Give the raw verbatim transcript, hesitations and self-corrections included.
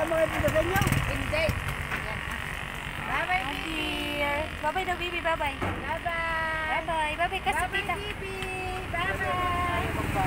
mga ipudagan nyo? Hindi. Bye-bye, Dear. Bye-bye daw, baby. Bye-bye. Bye-bye. Bye-bye. Bye-bye kasi Bye-bye, tita. baby. Bye-bye.